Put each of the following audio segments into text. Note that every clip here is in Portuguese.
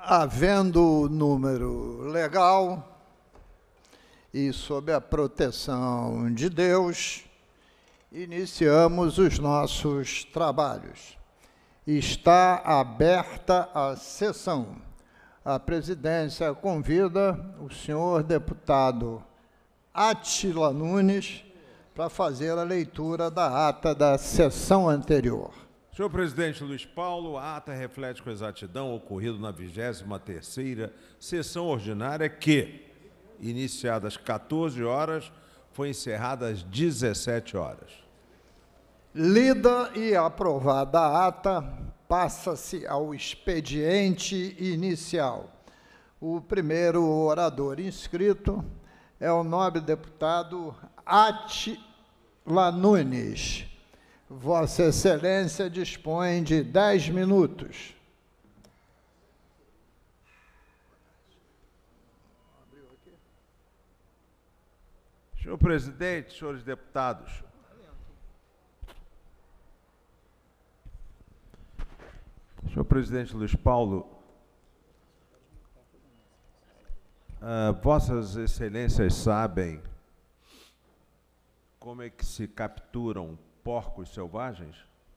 Havendo número legal e sob a proteção de Deus, iniciamos os nossos trabalhos. Está aberta a sessão. A presidência convida o senhor deputado Átila Nunes para fazer a leitura da ata da sessão anterior. Senhor presidente Luiz Paulo, a ata reflete com exatidão o ocorrido na 23ª sessão ordinária que, iniciada às 14 horas, foi encerrada às 17 horas. Lida e aprovada a ata, passa-se ao expediente inicial. O primeiro orador inscrito é o nobre deputado Átila Nunes. Vossa Excelência dispõe de 10 minutos. Senhor presidente, senhores deputados, senhor presidente Luiz Paulo, vossas excelências sabem como é que se capturam porcos selvagens?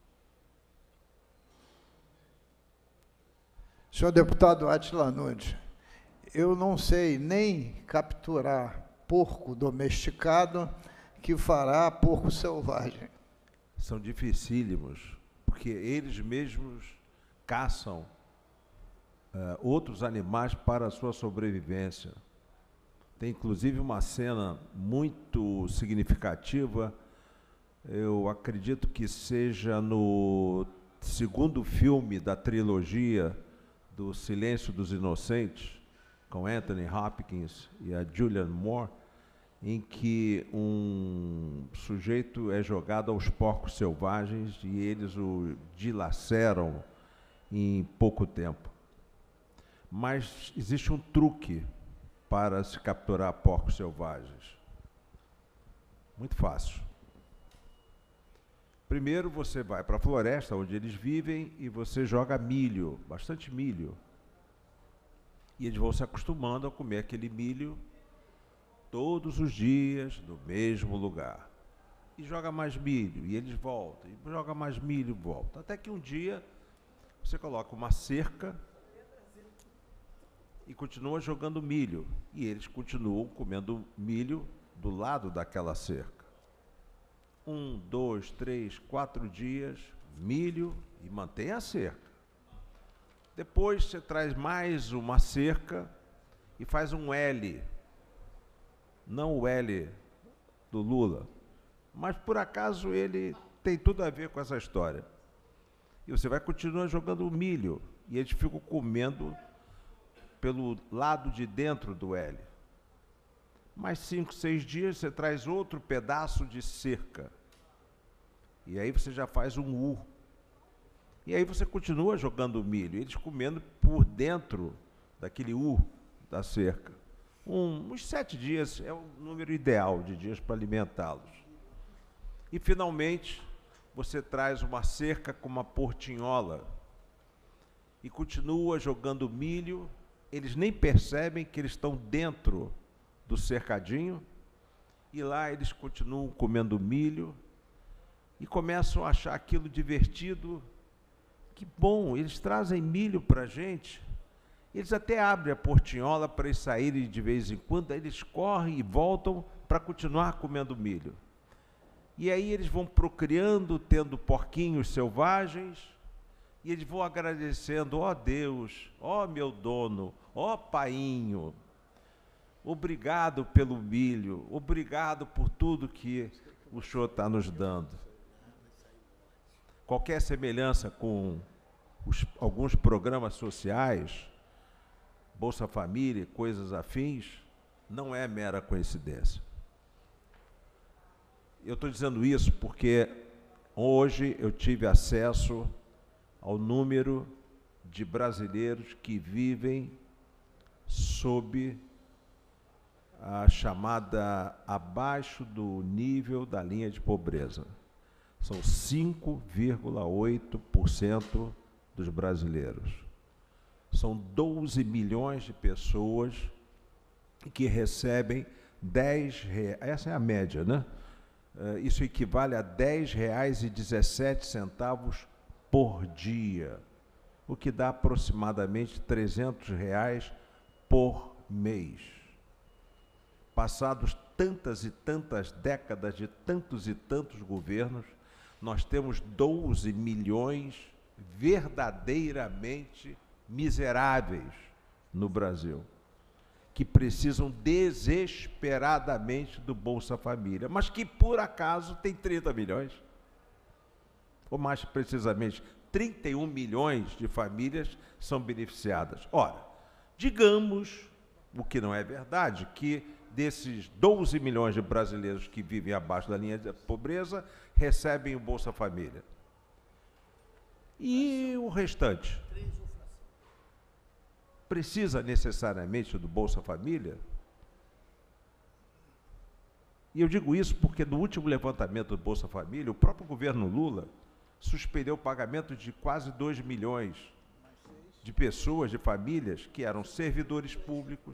Senhor deputado Átila Nunes, eu não sei nem capturar porco domesticado que fará porco selvagem. São dificílimos, porque eles mesmos caçam outros animais para a sua sobrevivência. Tem inclusive uma cena muito significativa, eu acredito que seja no segundo filme da trilogia do Silêncio dos Inocentes, com Anthony Hopkins e a Julianne Moore, em que um sujeito é jogado aos porcos selvagens e eles o dilaceram em pouco tempo. Mas existe um truque para se capturar porcos selvagens. Muito fácil. Primeiro você vai para a floresta onde eles vivem e você joga milho, bastante milho. E eles vão se acostumando a comer aquele milho todos os dias, no mesmo lugar. E joga mais milho, e eles voltam, e joga mais milho e volta. Até que um dia você coloca uma cerca e continua jogando milho. E eles continuam comendo milho do lado daquela cerca. 1, 2, 3, 4 dias, milho e mantém a cerca. Depois você traz mais uma cerca e faz um L. Não o L do Lula, mas por acaso ele tem tudo a ver com essa história. E você vai continuar jogando o milho e eles ficam comendo pelo lado de dentro do L. Mais 5, 6 dias você traz outro pedaço de cerca. E aí você já faz um U. E aí você continua jogando o milho, eles comendo por dentro daquele U da cerca. Uns 7 dias é o número ideal de dias para alimentá-los. E finalmente você traz uma cerca com uma portinhola e continua jogando milho. Eles nem percebem que eles estão dentro do cercadinho e lá eles continuam comendo milho e começam a achar aquilo divertido. Que bom, eles trazem milho para a gente. Eles até abrem a portinhola para eles saírem de vez em quando, aí eles correm e voltam para continuar comendo milho. E aí eles vão procriando, tendo porquinhos selvagens, e eles vão agradecendo, ó Deus, ó meu dono, ó painho, obrigado pelo milho, obrigado por tudo que o Senhor está nos dando. Qualquer semelhança com alguns programas sociais, Bolsa Família, coisas afins, não é mera coincidência. Eu estou dizendo isso porque hoje eu tive acesso ao número de brasileiros que vivem sob a chamada abaixo do nível da linha de pobreza. São 5,8% dos brasileiros. São 12 milhões de pessoas que recebem 10 reais, essa é a média, né? Isso equivale a R$ 10,17 por dia, o que dá aproximadamente R$ 300 por mês. Passados tantas e tantas décadas de tantos e tantos governos, nós temos 12 milhões verdadeiramente miseráveis no Brasil, que precisam desesperadamente do Bolsa Família, mas que por acaso tem 30 milhões, ou mais precisamente 31 milhões de famílias são beneficiadas. Ora, digamos, o que não é verdade, que desses 12 milhões de brasileiros que vivem abaixo da linha de pobreza, recebem o Bolsa Família. E o restante? Precisa necessariamente do Bolsa Família? E eu digo isso porque no último levantamento do Bolsa Família, o próprio governo Lula suspendeu o pagamento de quase 2 milhões de pessoas, de famílias, que eram servidores públicos,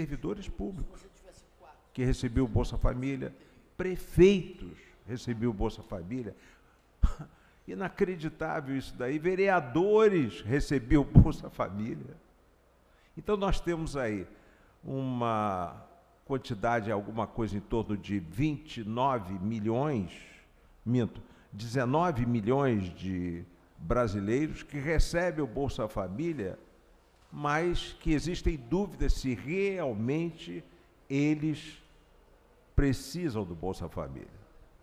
que recebiam o Bolsa Família, prefeitos recebiam o Bolsa Família. Inacreditável isso daí, vereadores recebiam o Bolsa Família. Então nós temos aí uma quantidade, alguma coisa em torno de 19 milhões de brasileiros que recebem o Bolsa Família, mas que existem dúvidas se realmente eles precisam do Bolsa Família.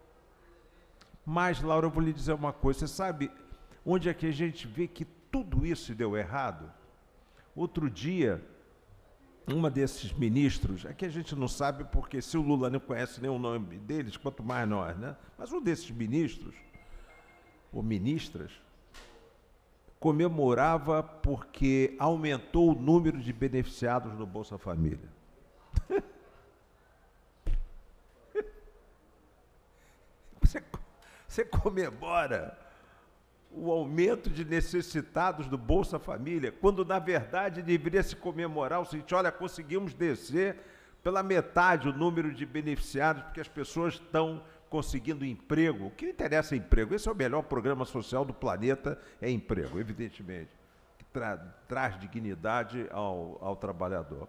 Mas, Laura, eu vou lhe dizer uma coisa, você sabe onde é que a gente vê que tudo isso deu errado? Outro dia, uma desses ministros, aqui a gente não sabe porque se o Lula não conhece nem o nome deles, quanto mais nós, né? Mas um desses ministros, ou ministras, comemorava porque aumentou o número de beneficiados do Bolsa Família. Você comemora o aumento de necessitados do Bolsa Família, quando, na verdade, deveria se comemorar o seguinte: olha, conseguimos descer pela metade o número de beneficiados, porque as pessoas estão conseguindo emprego. O que interessa é emprego. Esse é o melhor programa social do planeta, é emprego, evidentemente, que traz dignidade ao trabalhador.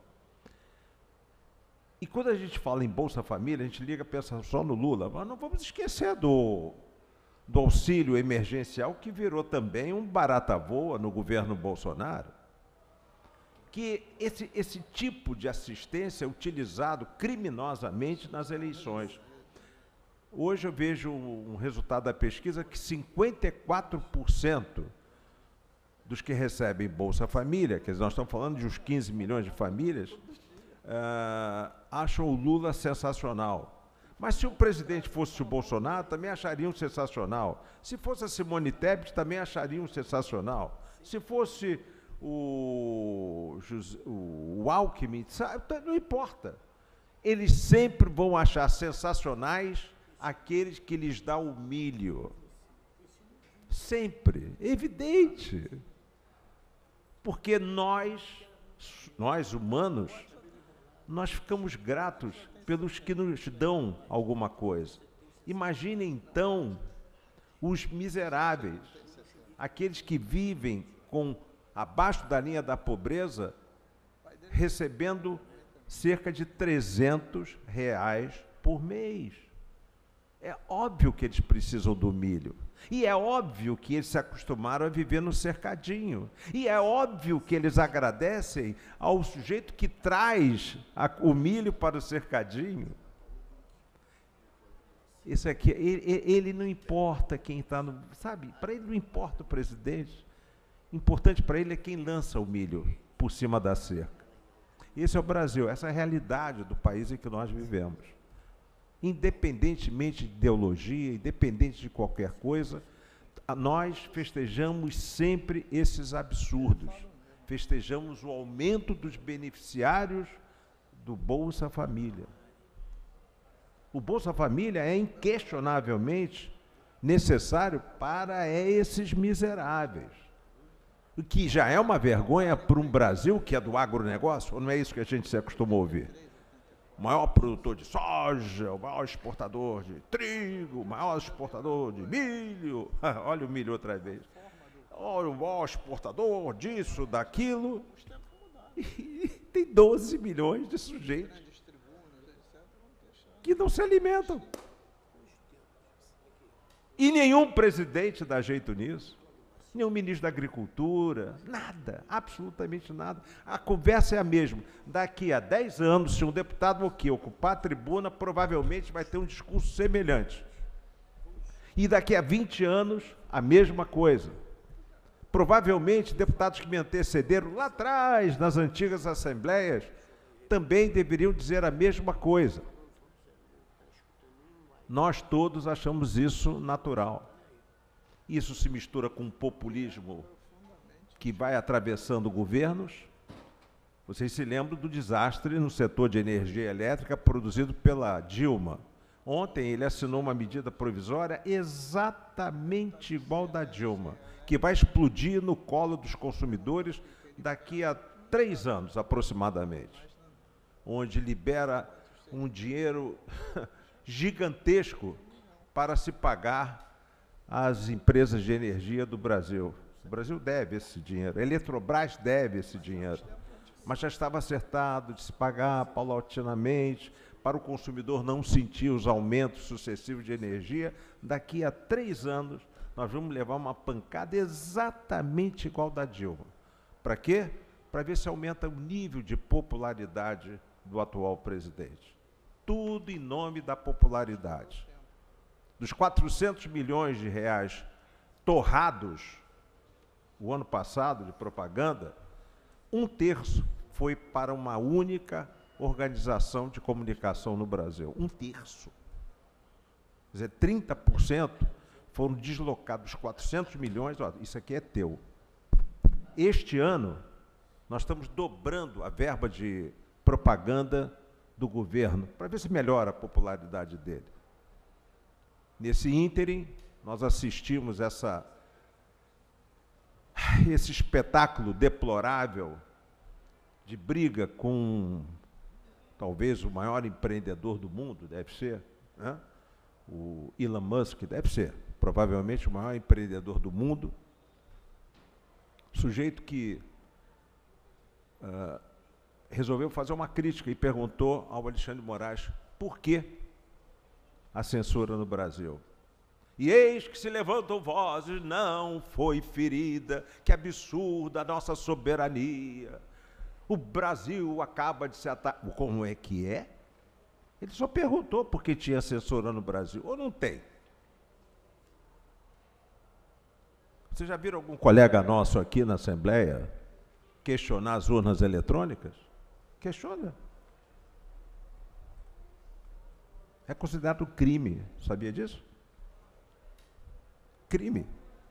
E quando a gente fala em Bolsa Família, a gente pensa só no Lula, mas não vamos esquecer do auxílio emergencial, que virou também um barata-voa no governo Bolsonaro, que esse tipo de assistência é utilizado criminosamente nas eleições. Hoje eu vejo um resultado da pesquisa que 54% dos que recebem Bolsa Família, quer dizer, nós estamos falando de uns 15 milhões de famílias, acham o Lula sensacional. Mas se o presidente fosse o Bolsonaro, também achariam sensacional. Se fosse a Simone Tebet, também achariam sensacional. Se fosse o Alckmin, não importa. Eles sempre vão achar sensacionais aqueles que lhes dá o milho. Sempre. Evidente. Porque nós humanos, nós ficamos gratos pelos que nos dão alguma coisa. Imagine, então, os miseráveis, aqueles que vivem abaixo da linha da pobreza, recebendo cerca de R$ 300 por mês. É óbvio que eles precisam do milho. E é óbvio que eles se acostumaram a viver no cercadinho. E é óbvio que eles agradecem ao sujeito que traz o milho para o cercadinho. Isso aqui, ele não importa quem está no... Sabe, para ele não importa o presidente. Importante para ele é quem lança o milho por cima da cerca. Esse é o Brasil, essa é a realidade do país em que nós vivemos. Independentemente de ideologia, independente de qualquer coisa, nós festejamos sempre esses absurdos. Festejamos o aumento dos beneficiários do Bolsa Família. O Bolsa Família é inquestionavelmente necessário para esses miseráveis. O que já é uma vergonha para um Brasil que é do agronegócio, ou não é isso que a gente se acostumou a ouvir? O maior produtor de soja, o maior exportador de trigo, o maior exportador de milho. Olha o milho outra vez. Olha o maior exportador disso, daquilo. E tem 12 milhões de sujeitos que não se alimentam. E nenhum presidente dá jeito nisso. Nenhum ministro da Agricultura, nada, absolutamente nada. A conversa é a mesma. Daqui a 10 anos, se um deputado ocupar a tribuna, provavelmente vai ter um discurso semelhante. E daqui a 20 anos, a mesma coisa. Provavelmente, deputados que me antecederam lá atrás, nas antigas assembleias, também deveriam dizer a mesma coisa. Nós todos achamos isso natural. Isso se mistura com um populismo que vai atravessando governos. Vocês se lembram do desastre no setor de energia elétrica produzido pela Dilma. Ontem ele assinou uma medida provisória exatamente igual da Dilma, que vai explodir no colo dos consumidores daqui a 3 anos, aproximadamente, onde libera um dinheiro gigantesco para se pagar as empresas de energia do Brasil. O Brasil deve esse dinheiro, a Eletrobras deve esse dinheiro, mas já estava acertado de se pagar paulatinamente, para o consumidor não sentir os aumentos sucessivos de energia. Daqui a 3 anos, nós vamos levar uma pancada exatamente igual da Dilma. Para quê? Para ver se aumenta o nível de popularidade do atual presidente. Tudo em nome da popularidade. Dos 400 milhões de reais torrados o ano passado de propaganda, 1/3 foi para uma única organização de comunicação no Brasil. 1/3. Quer dizer, 30% foram deslocados. 400 milhões, ó, isso aqui é teu. Este ano, nós estamos dobrando a verba de propaganda do governo, para ver se melhora a popularidade dele. Nesse ínterim, nós assistimos esse espetáculo deplorável de briga com talvez o maior empreendedor do mundo, deve ser, né? O Elon Musk, deve ser, provavelmente o maior empreendedor do mundo, sujeito que resolveu fazer uma crítica e perguntou ao Alexandre de Moraes por que a censura no Brasil. E eis que se levantam vozes, não foi ferida, que absurda a nossa soberania. O Brasil acaba de se atacar. Como é que é? Ele só perguntou por que tinha censura no Brasil, ou não tem? Vocês já viram algum colega nosso aqui na Assembleia questionar as urnas eletrônicas? Questiona. É considerado crime, sabia disso? Crime.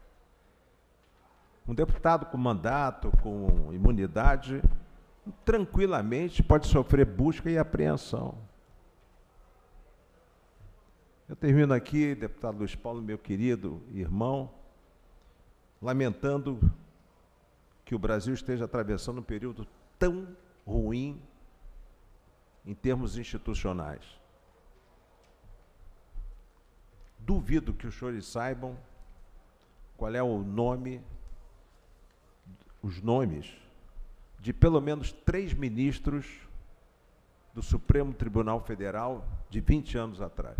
Um deputado com mandato, com imunidade, tranquilamente pode sofrer busca e apreensão. Eu termino aqui, deputado Luiz Paulo, meu querido irmão, lamentando que o Brasil esteja atravessando um período tão ruim em termos institucionais. Duvido que os senhores saibam qual é o nome, os nomes de pelo menos 3 ministros do Supremo Tribunal Federal de 20 anos atrás.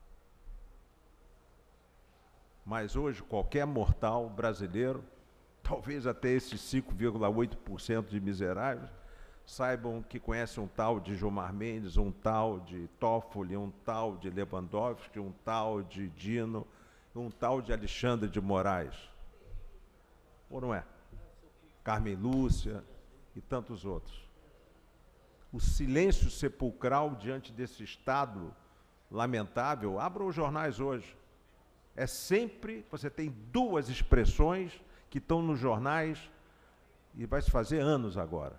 Mas hoje, qualquer mortal brasileiro, talvez até esses 5,8% de miseráveis, saibam que conhecem um tal de Gilmar Mendes, um tal de Toffoli, um tal de Lewandowski, um tal de Dino, um tal de Alexandre de Moraes. Ou não é? Carmen Lúcia e tantos outros. O silêncio sepulcral diante desse estado lamentável, abram os jornais hoje. É sempre, você tem 2 expressões que estão nos jornais e vai se fazer anos agora.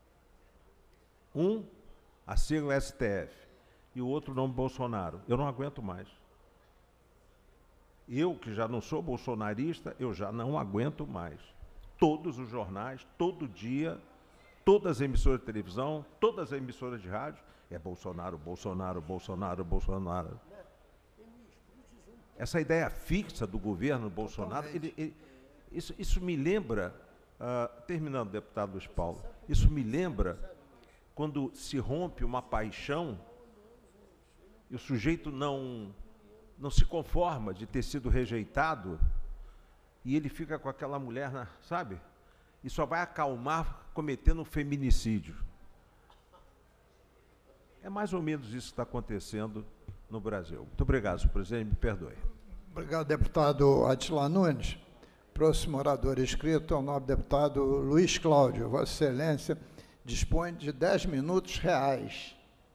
Um, a sigla STF, e o outro, o nome Bolsonaro. Eu não aguento mais. Eu, que já não sou bolsonarista, eu já não aguento mais. todos os jornais, todo dia, todas as emissoras de televisão, todas as emissoras de rádio, é Bolsonaro, Bolsonaro, Bolsonaro, Bolsonaro. Essa ideia fixa do governo Bolsonaro, isso me lembra, terminando, deputado Luiz Paulo, isso me lembra quando se rompe uma paixão e o sujeito não se conforma de ter sido rejeitado e ele fica com aquela mulher, sabe? E só vai acalmar cometendo um feminicídio. É mais ou menos isso que está acontecendo no Brasil. Muito obrigado, senhor presidente, me perdoe. Obrigado, deputado Átila Nunes. Próximo orador inscrito é o nobre deputado Luiz Cláudio. Vossa Excelência dispõe de 10 minutos reais.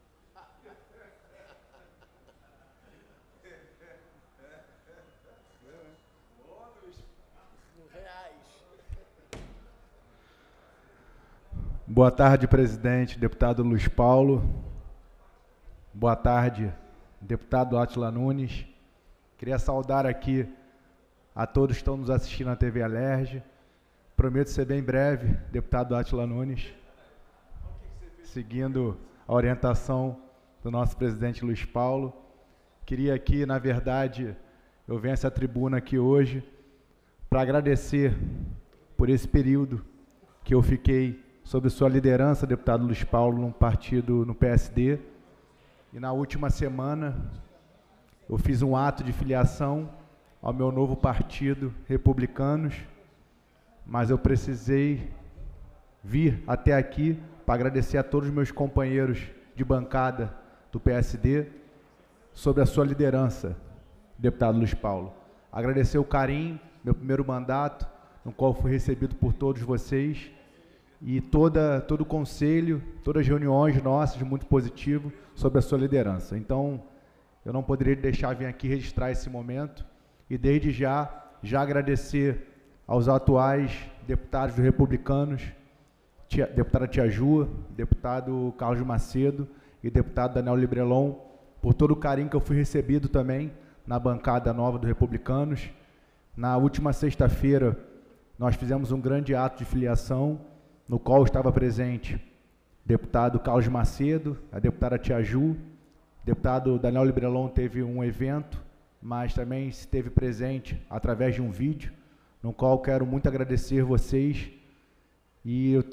Boa tarde, presidente, deputado Luiz Paulo. Boa tarde, deputado Átila Nunes. Queria saudar aqui a todos que estão nos assistindo na TV Alerj. Prometo ser bem breve, deputado Átila Nunes, seguindo a orientação do nosso presidente Luiz Paulo. Queria aqui, na verdade, eu venho a essa tribuna aqui hoje para agradecer por esse período que eu fiquei sob sua liderança, deputado Luiz Paulo, no partido, no PSD. E na última semana, eu fiz um ato de filiação ao meu novo partido, Republicanos, mas eu precisei vir até aqui para agradecer a todos os meus companheiros de bancada do PSD sobre a sua liderança, deputado Luiz Paulo. Agradecer o carinho, meu primeiro mandato, no qual fui recebido por todos vocês, e todo o conselho, todas as reuniões nossas, muito positivo, sobre a sua liderança. Então, eu não poderia deixar vir aqui registrar esse momento, e desde já agradecer aos atuais deputados dos Republicanos, deputada Tia Ju, deputado Carlos Macedo e deputado Daniel Librelon, por todo o carinho que eu fui recebido também na bancada nova dos Republicanos. Na última sexta-feira, nós fizemos um grande ato de filiação, no qual estava presente deputado Carlos Macedo, a deputada Tia Ju, deputado Daniel Librelon teve um evento, mas também esteve presente através de um vídeo, no qual quero muito agradecer vocês, e eu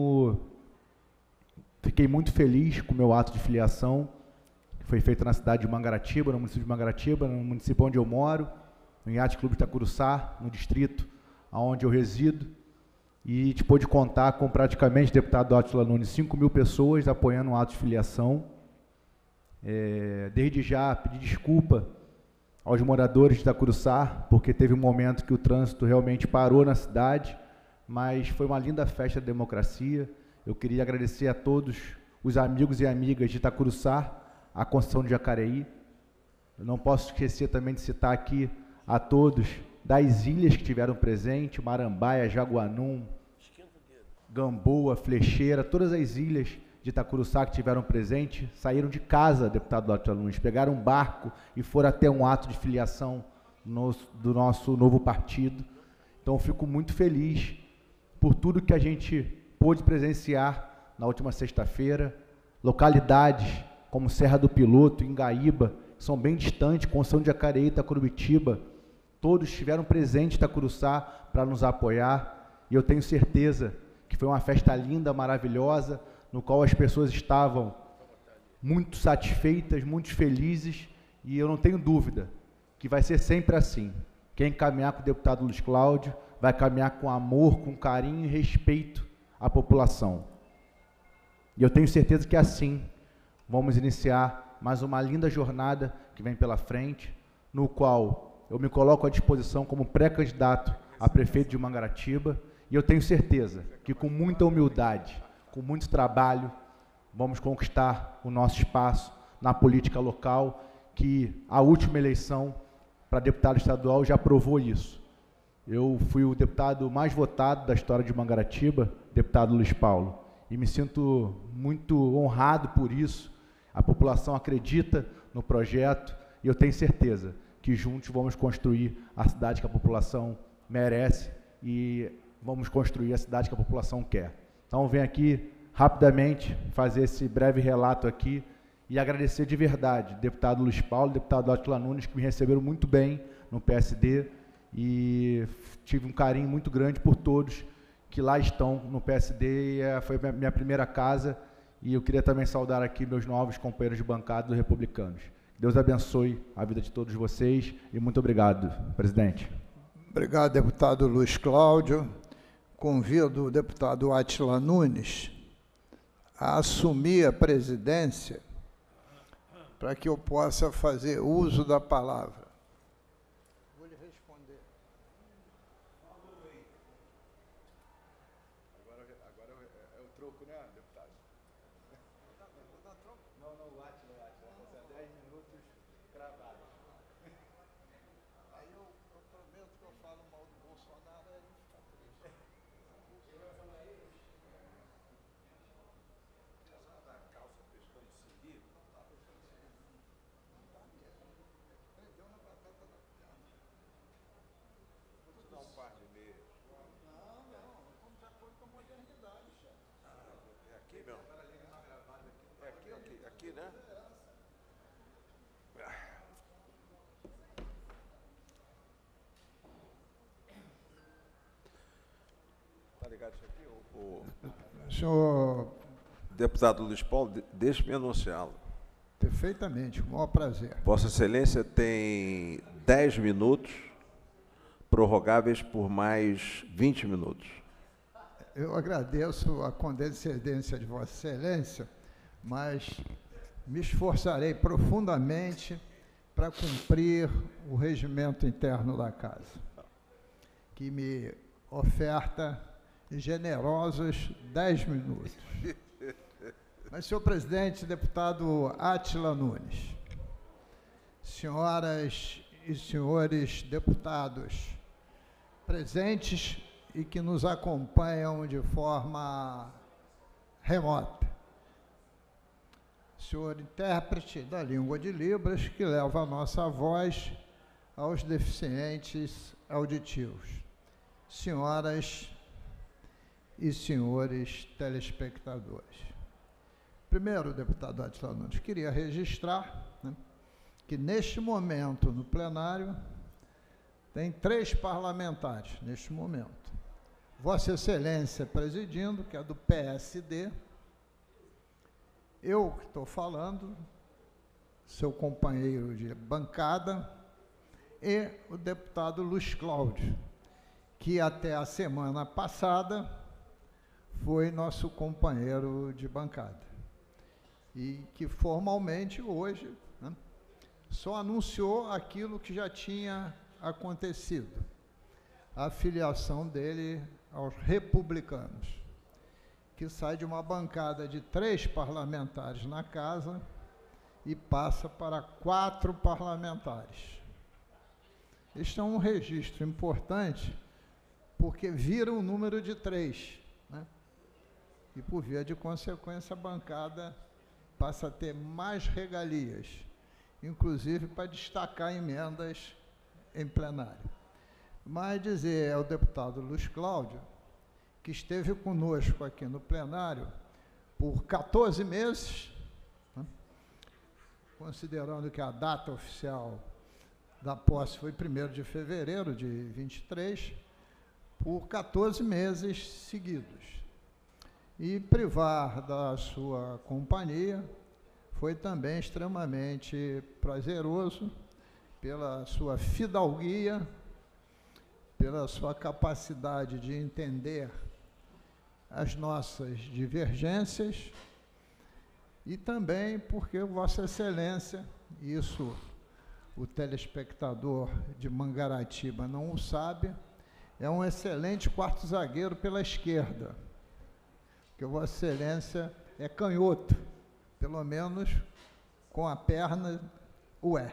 fiquei muito feliz com o meu ato de filiação, que foi feito na cidade de Mangaratiba, no município de Mangaratiba, no município onde eu moro, no Yacht Clube Itacuruçá, no distrito onde eu resido, e a gente pôde contar com praticamente, deputado Átila Nunes, 5.000 pessoas apoiando o ato de filiação. Desde já, pedir desculpa aos moradores de Itacuruçá, porque teve um momento que o trânsito realmente parou na cidade, mas foi uma linda festa da democracia. Eu queria agradecer a todos os amigos e amigas de Itacuruçá, a Conceição de Jacareí. Eu não posso esquecer também de citar aqui a todos das ilhas que tiveram presente, Marambaia, Jaguanum, Gamboa, Flecheira, todas as ilhas de Itacuruçá que tiveram presente, saíram de casa, deputado Átila Nunes, pegaram um barco e foram até um ato de filiação do nosso novo partido. Então, eu fico muito feliz por tudo que a gente pôde presenciar na última sexta-feira. Localidades como Serra do Piloto, Ingaíba, que são bem distantes, Conceição de Jacareí, Itacurubitiba, todos estiveram presentes em Itacuruçá para nos apoiar, e eu tenho certeza que foi uma festa linda, maravilhosa, no qual as pessoas estavam muito satisfeitas, muito felizes, e eu não tenho dúvida que vai ser sempre assim. Quem caminhar com o deputado Luiz Cláudio vai caminhar com amor, com carinho e respeito à população. E eu tenho certeza que assim vamos iniciar mais uma linda jornada que vem pela frente, no qual eu me coloco à disposição como pré-candidato a prefeito de Mangaratiba, e eu tenho certeza que com muita humildade, com muito trabalho, vamos conquistar o nosso espaço na política local, que a última eleição para deputado estadual já provou isso. Eu fui o deputado mais votado da história de Mangaratiba, deputado Luiz Paulo, e me sinto muito honrado por isso. A população acredita no projeto, e eu tenho certeza que juntos vamos construir a cidade que a população merece, e vamos construir a cidade que a população quer. Então, venho aqui rapidamente fazer esse breve relato aqui e agradecer de verdade deputado Luiz Paulo, deputado Átila Nunes, que me receberam muito bem no PSD, e tive um carinho muito grande por todos que lá estão no PSD, e foi minha primeira casa, e eu queria também saudar aqui meus novos companheiros de bancada dos republicanos. Deus abençoe a vida de todos vocês, e muito obrigado, presidente. Obrigado, deputado Luiz Cláudio. Convido o deputado Átila Nunes a assumir a presidência para que eu possa fazer uso da palavra. Vou lhe responder. Agora é o troco, né, deputado? Não, o Átila. Você 10 minutos cravados. Aí eu prometo que eu falo mal do Bolsonaro, aí ele fica triste. Aqui, né? Tá ligado isso aqui? O Senhor, deputado Luiz Paulo, deixe-me anunciá-lo. perfeitamente, com o maior prazer. Vossa Excelência tem 10 minutos, prorrogáveis por mais 20 minutos. Eu agradeço a condescendência de Vossa Excelência, mas me esforçarei profundamente para cumprir o regimento interno da Casa, que me oferta generosos 10 minutos. Mas, senhor presidente, deputado Átila Nunes, senhoras e senhores deputados presentes e que nos acompanham de forma remota, senhor intérprete da língua de Libras, que leva a nossa voz aos deficientes auditivos, senhoras e senhores telespectadores. Primeiro, deputado Átila Nunes, queria registrar, né, que neste momento, no plenário, tem 3 parlamentares, neste momento. Vossa Excelência presidindo, que é do PSD, eu que estou falando, seu companheiro de bancada, e o deputado Luiz Cláudio, que até a semana passada foi nosso companheiro de bancada, e que formalmente hoje, né, só anunciou aquilo que já tinha acontecido, a filiação dele aos republicanos, que sai de uma bancada de 3 parlamentares na casa e passa para 4 parlamentares. Este é um registro importante, porque vira o número de 3, né? E, por via de consequência, a bancada passa a ter mais regalias, inclusive para destacar emendas em plenário. Mas dizer ao deputado Luiz Cláudio, que esteve conosco aqui no plenário por 14 meses, né, considerando que a data oficial da posse foi 1º de fevereiro de 23, por 14 meses seguidos. E privar da sua companhia foi também extremamente prazeroso, pela sua fidalguia, pela sua capacidade de entender as nossas divergências, e também porque Vossa Excelência, isso o telespectador de Mangaratiba não o sabe, é um excelente quarto zagueiro pela esquerda, porque Vossa Excelência é canhoto, pelo menos com a perna o é.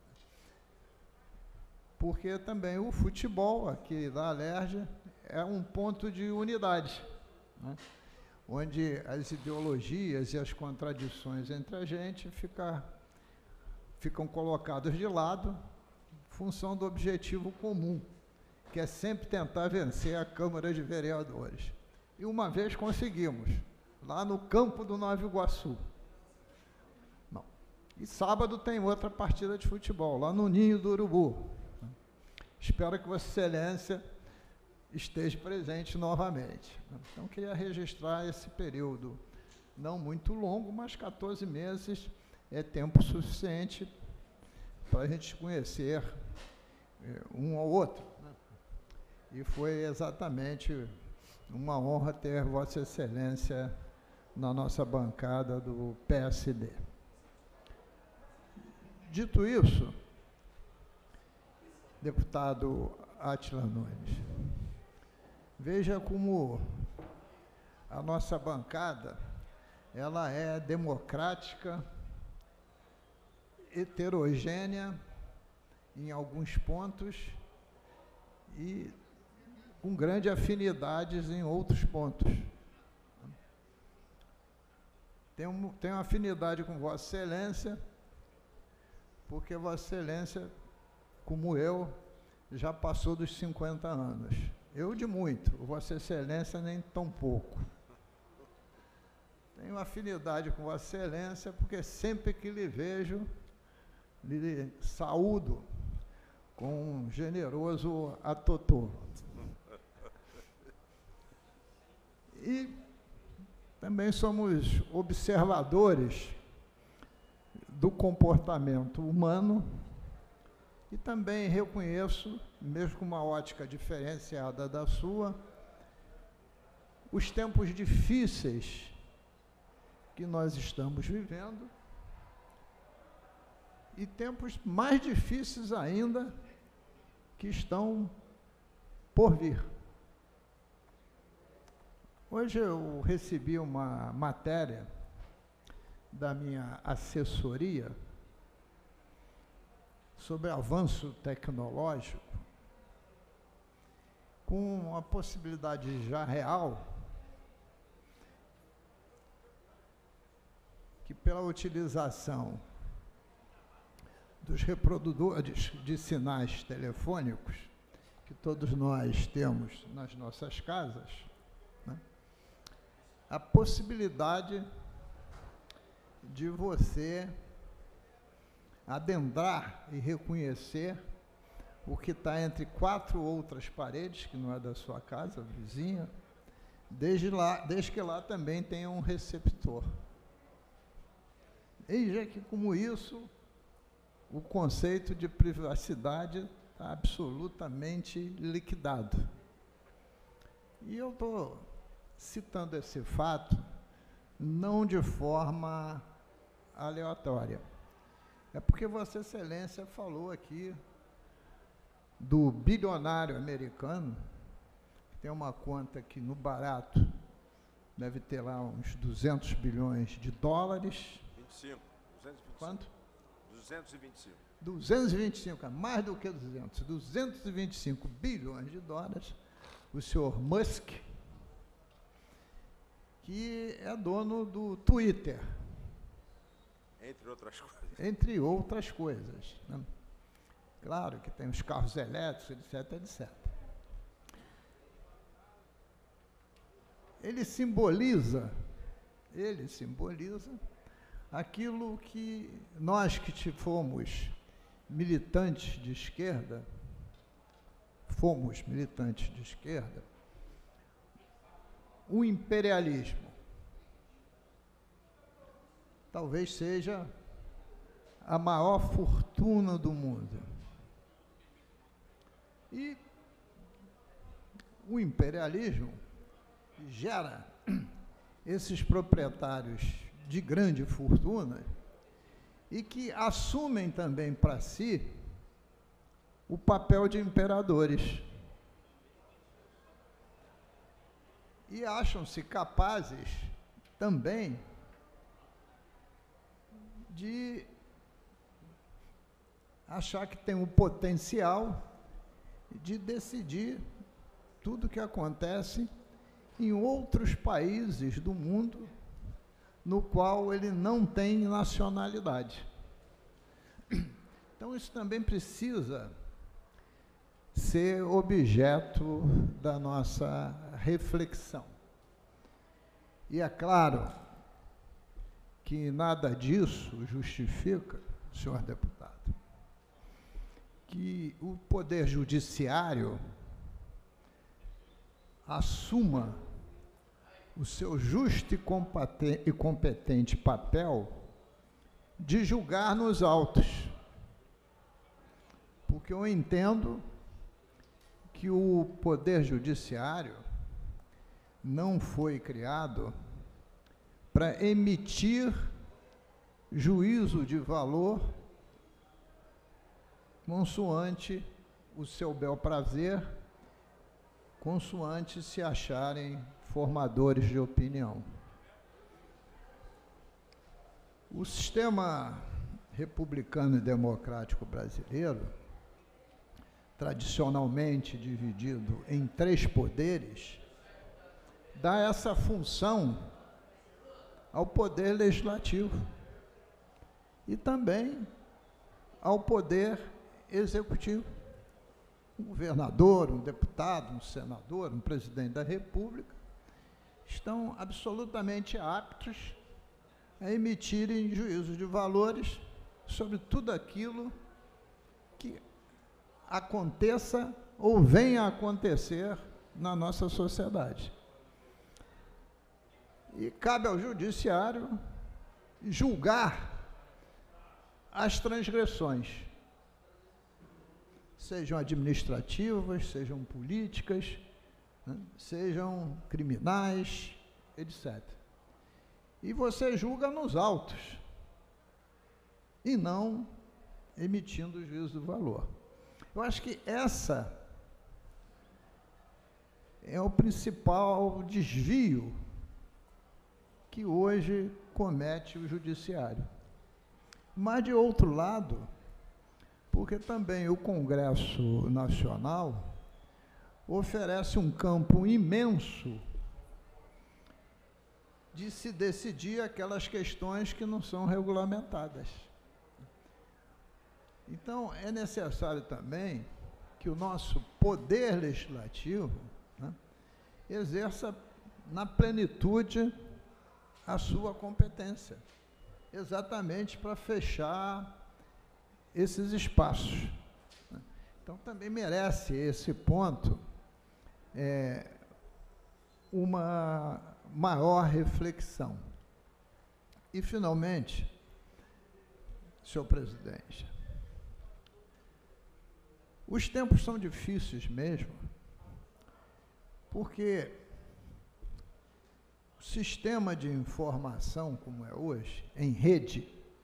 Porque também o futebol aqui da Alerj é um ponto de unidade, né, onde as ideologias e as contradições entre a gente ficam colocadas de lado, em função do objetivo comum, que é sempre tentar vencer a Câmara de Vereadores. E uma vez conseguimos, lá no campo do Nova Iguaçu. Não. E sábado tem outra partida de futebol, lá no Ninho do Urubu. Espero que Vossa Excelência esteja presente novamente. Então, queria registrar esse período, não muito longo, mas 14 meses é tempo suficiente para a gente conhecer um ao outro, né? E foi exatamente uma honra ter Vossa Excelência na nossa bancada do PSD. Dito isso, deputado Átila Nunes, veja como a nossa bancada ela é democrática, heterogênea em alguns pontos e com grandes afinidades em outros pontos. Tenho afinidade com Vossa Excelência, porque Vossa Excelência, como eu, já passou dos 50 anos. Eu de muito, Vossa Excelência nem tão pouco. Tenho afinidade com Vossa Excelência, porque sempre que lhe vejo, lhe saúdo com um generoso atotô. E também somos observadores do comportamento humano e também reconheço, mesmo com uma ótica diferenciada da sua, os tempos difíceis que nós estamos vivendo e tempos mais difíceis ainda que estão por vir. Hoje eu recebi uma matéria da minha assessoria sobre avanço tecnológico, com a possibilidade já real que pela utilização dos reprodutores de sinais telefônicos que todos nós temos nas nossas casas, né, a possibilidade de você adentrar e reconhecer o que está entre 4 outras paredes, que não é da sua casa, vizinha, desde que lá também tenha um receptor. Veja que, como isso, o conceito de privacidade está absolutamente liquidado. E eu estou citando esse fato não de forma aleatória. É porque Vossa Excelência falou aqui do bilionário americano, que tem uma conta que no barato deve ter lá uns 200 bilhões de dólares. 25. Quanto? 225. 225, mais do que 200. 225 bilhões de dólares. O senhor Musk, que é dono do Twitter. Entre outras coisas. Entre outras coisas, né? Claro que tem os carros elétricos, etc, etc. Ele simboliza aquilo que nós que fomos militantes de esquerda, o imperialismo talvez seja a maior fortuna do mundo. E o imperialismo gera esses proprietários de grande fortuna e que assumem também para si o papel de imperadores. E acham-se capazes também de achar que tem o potencial de decidir tudo o que acontece em outros países do mundo no qual ele não tem nacionalidade. Então, isso também precisa ser objeto da nossa reflexão. E é claro que nada disso justifica, senhor deputado, que o Poder Judiciário assuma o seu justo e competente papel de julgar nos autos. Porque eu entendo que o Poder Judiciário não foi criado para emitir juízo de valor consoante o seu bel prazer, consoante se acharem formadores de opinião. O sistema republicano e democrático brasileiro, tradicionalmente dividido em 3 poderes, dá essa função ao Poder Legislativo e também ao Poder Executivo. Um governador, um deputado, um senador, um presidente da República estão absolutamente aptos a emitirem juízos de valores sobre tudo aquilo que aconteça ou venha a acontecer na nossa sociedade. E cabe ao Judiciário julgar as transgressões, sejam administrativas, sejam políticas, né, sejam criminais, etc. E você julga nos autos, e não emitindo juízo de valor. Eu acho que essa é o principal desvio que hoje comete o Judiciário. Mas, de outro lado, porque também o Congresso Nacional oferece um campo imenso de se decidir aquelas questões que não são regulamentadas. Então, é necessário também que o nosso Poder Legislativo, né, exerça na plenitude a sua competência, exatamente para fechar esses espaços. Então, também merece esse ponto uma maior reflexão. E, finalmente, senhor presidente, os tempos são difíceis mesmo, porque o sistema de informação, como é hoje, em rede,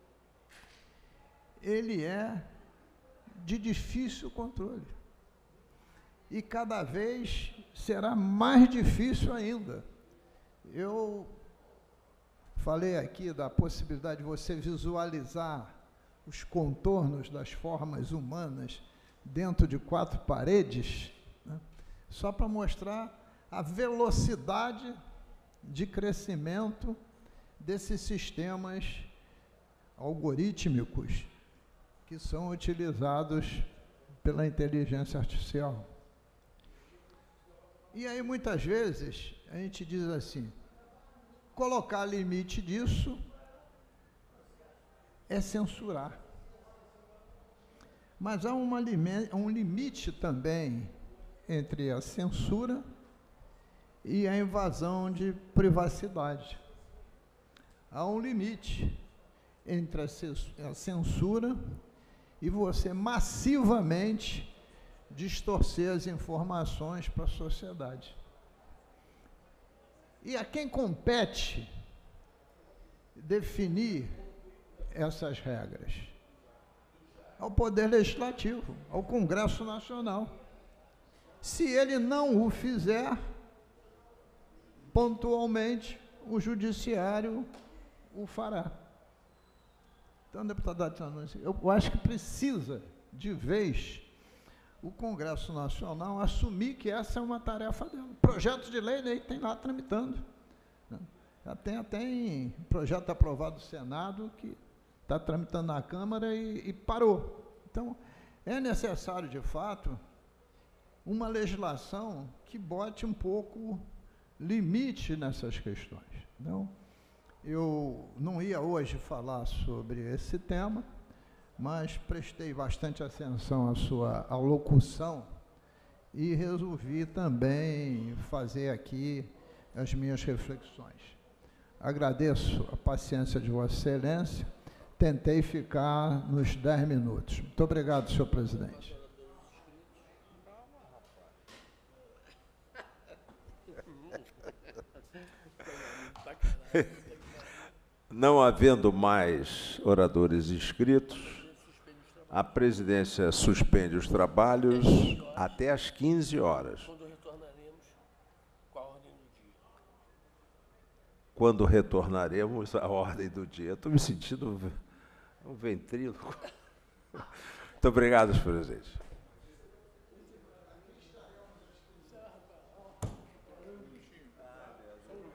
ele é de difícil controle. E cada vez será mais difícil ainda. Eu falei aqui da possibilidade de você visualizar os contornos das formas humanas dentro de 4 paredes, né, só para mostrar a velocidade de crescimento desses sistemas algorítmicos que são utilizados pela inteligência artificial. E aí, muitas vezes, a gente diz assim, colocar limite disso é censurar. Mas há um limite também entre a censura e a invasão de privacidade. Há um limite entre a censura e você massivamente distorcer as informações para a sociedade. E a quem compete definir essas regras? Ao Poder Legislativo, ao Congresso Nacional. Se ele não o fizer, pontualmente, o Judiciário o fará. Então, deputado Adriano, eu acho que precisa, de vez, o Congresso Nacional assumir que essa é uma tarefa dela. Projeto de lei tem lá tramitando. Já tem projeto aprovado no Senado que está tramitando na Câmara e parou. Então, é necessário, de fato, uma legislação que bote um pouco limite nessas questões. Então, eu não ia hoje falar sobre esse tema, mas prestei bastante atenção à sua alocução e resolvi também fazer aqui as minhas reflexões. Agradeço a paciência de Vossa Excelência, tentei ficar nos 10 minutos. Muito obrigado, senhor presidente. Não havendo mais oradores inscritos, a presidência suspende os trabalhos até às 15 horas. Quando retornaremos com a ordem do dia. Quando retornaremos à ordem do dia. Estou me sentindo um ventríloco. Muito obrigado, presidente.